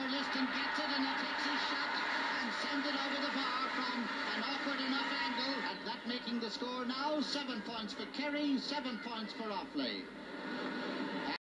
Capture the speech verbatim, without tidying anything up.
Liston gets it and he takes his shot and sends it over the bar from an awkward enough angle. And that making the score now seven points for Kerry, seven points for Offaly.